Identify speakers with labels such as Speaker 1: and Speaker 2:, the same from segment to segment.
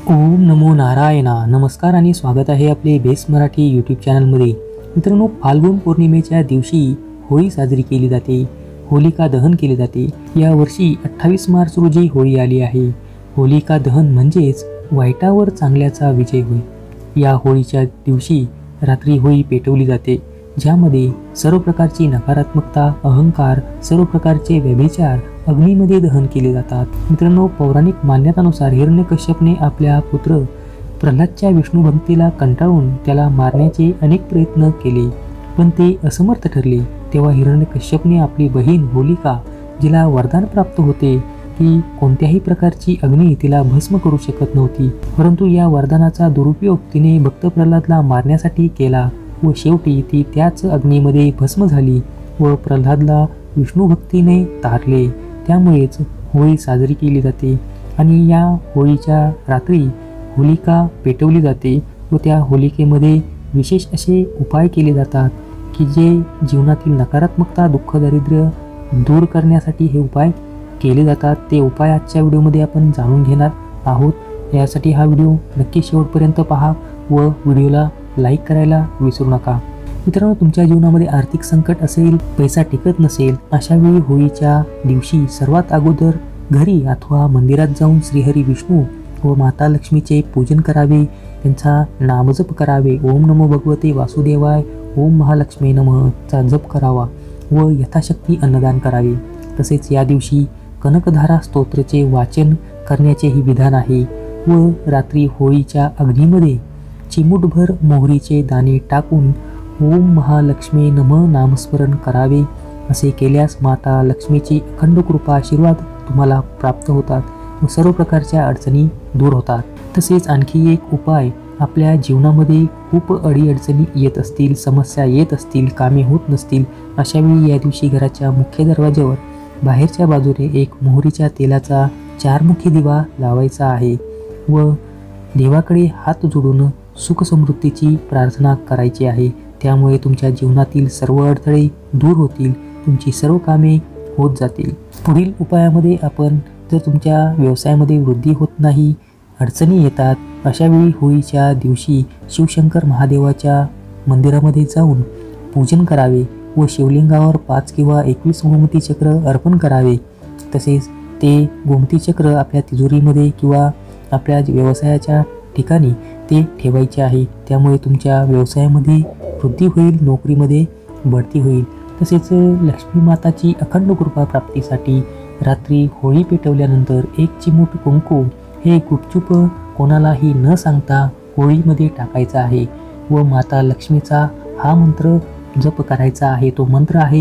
Speaker 1: ओम नमो नारायणा. नमस्कार आणि स्वागत आहे आपले बेस मराठी यूट्यूब चॅनलमध्ये. मित्रांनो, फाल्गुन पौर्णिमेच्या दिवशी होळी साजरी केली जाते. होलिका दहन केले जाते. या वर्षी 28 मार्च रोजी होळी आली आहे. होलिका दहन म्हणजेच वाईटावर चांगल्याचा विजय होय. या होळीच्या दिवशी रात्री होळी पेटवली जाते, ज्यामध्ये सर्व प्रकारची नकारात्मकता, अहंकार, सर्व प्रकारचे व्यभिचार अग्नीमध्ये दहन केले जातात. मित्रांनो, पौराणिक मान्यतानुसार हिरण्यकश्यपने आपल्या पुत्र प्रल्हादच्या विष्णू भक्तीला कंटाळून त्याला मारण्याचे अनेक प्रयत्न केले, पण ते असमर्थ ठरले. तेव्हा हिरण्यकश्यपने आपली बहीण होलिका, जिला वरदान प्राप्त होते की कोणत्याही प्रकारची अग्नी तिला भस्म करू शकत नव्हती, परंतु या वरदानाचा दुरुपयोग तिने भक्त प्रल्हादला मारण्यासाठी केला व शेवटी ती त्याच अग्नीमध्ये भस्म झाली व प्रल्हादला विष्णू भक्तीने तारले. त्यामुळेच होळी साजरी केली जाते आणि या होळीच्या रात्री होलिका पेटवली जाते व त्या होलिकेमध्ये विशेष असे उपाय केले जातात की जे जीवनातील नकारात्मकता, दुःख, दारिद्र्य दूर करण्यासाठी हे उपाय केले जातात. ते उपाय आजच्या व्हिडिओमध्ये आपण जाणून घेणार आहोत. यासाठी हा व्हिडिओ नक्की शेवटपर्यंत पहा व व्हिडिओला लाईक करायला विसरू नका. मित्रांनो, तुमच्या जीवनामध्ये आर्थिक संकट असेल, पैसा टिकत नसेल, अशा वेळी होळीच्या दिवशी सर्वात अगोदर घरी अथवा मंदिरात जाऊन श्रीहरी विष्णू व माता लक्ष्मीचे पूजन करावे, त्यांचा नामजप करावे. ओम नमो भगवते वासुदेवाय, ओम महालक्ष्मी नमःचा जप करावा व यथाशक्ती अन्नदान करावे. तसेच या दिवशी कनकधारा स्तोत्रचे वाचन करण्याचेही विधान आहे व रात्री होळीच्या अग्नीमध्ये चिमूटभर मोहरीचे दाणे टाकून ओम महालक्ष्मी नमः नामस्मरण करावे. असे केल्यास माता लक्ष्मीची अखंड कृपा, आशीर्वाद तुम्हाला प्राप्त होतात व सर्व प्रकारच्या अडचणी दूर होतात. तसेच आणखी एक उपाय, आपल्या जीवनामध्ये खूप अडीअडचणी येत असतील, समस्या येत असतील, कामे होत नसतील, अशा वेळी या दिवशी घराच्या मुख्य दरवाज्यावर बाहेरच्या बाजूने एक मोहरीच्या तेलाचा चारमुखी दिवा लावायचा आहे व देवाकडे हात जोडून सुख समृद्धीची प्रार्थना करायची आहे. त्यामुळे तुमच्या जीवनातील सर्व अडथळे दूर होतील, तुमची सर्व कामे होत जातील. पुढील उपायामध्ये आपण, जर तुमच्या व्यवसायामध्ये वृद्धी होत नाही, अडचणी येतात, अशा वेळी होळीच्या दिवशी शिवशंकर महादेवाच्या मंदिरामध्ये जाऊन पूजन करावे व शिवलिंगावर 5 किंवा 21 गोमती चक्र अर्पण करावे. तसेच ते गोमती चक्र आपल्या तिजोरीमध्ये किंवा आपल्या व्यवसायाच्या ठिकाणी ते ठेवायचे आहे. त्यामुळे तुमच्या व्यवसायामध्ये वृद्धी होईल, नोकरीमध्ये बढती होईल. तसेच लक्ष्मी माताची अखंड कृपा प्राप्तीसाठी रात्री होळी पेटवल्यानंतर 1 चिमूट कुंकू हे गुपचूप कोणालाही न सांगता होळीमध्ये टाकायचा आहे व माता लक्ष्मीचा हा मंत्र जप करायचा आहे. तो मंत्र आहे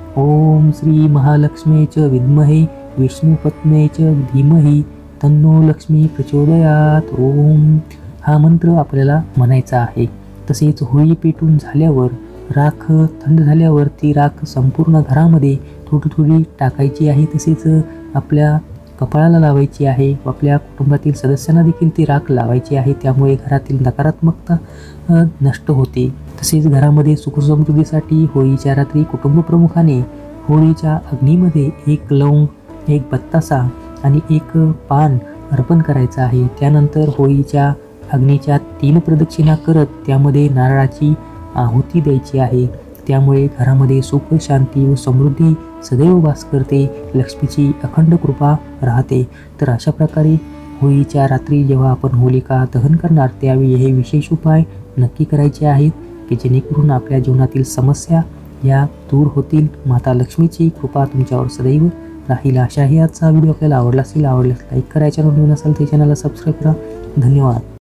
Speaker 1: ओम श्री महालक्ष्मीच विद्महे विष्णुपत्नीच धीमहि तन्नो लक्ष्मी प्रचोदयात. ओम हा मंत्र आपल्याला म्हणायचा आहे. तसेच होळी पेटून झाल्यावर राख थंड झाल्यावर ती राख संपूर्ण घरामध्ये थोडी थोडी टाकायची आहे. तसेच आपल्या कपाळाला लावायची आहे व आपल्या कुटुंबातील सदस्यांना देखील ती राख लावायची आहे. त्यामुळे घरातील नकारात्मकता नष्ट होते. तसेच घरामध्ये सुखसमृद्धीसाठी होळीच्या रात्री कुटुंब प्रमुखाने होळीच्या अग्नीमध्ये 1 लवंग, 1 बत्तासा आणि 1 पान अर्पण करायचं आहे. त्यानंतर होळीच्या अग्नीच्या 3 प्रदक्षिणा करत त्यामध्ये नारळाची आहुती द्यायची आहे. त्यामुळे घरामध्ये सुख, शांती व समृद्धी सदैव वास करते, लक्ष्मीची अखंड कृपा राहते. तर अशा प्रकारे होळीच्या रात्री जेव्हा आपण होलिका दहन करणार, त्यावेळी हे विशेष उपाय नक्की करायचे आहेत की जेणेकरून आपल्या जीवनातील समस्या या दूर होतील. माता लक्ष्मीची कृपा तुमच्यावर सदैव राहील. अशाही आजचा व्हिडिओ आपल्याला आवडला असेल, आवडल्यास लाईक करा, चॅनल नवीन असेल तर चॅनलला सबस्क्राईब करा. धन्यवाद.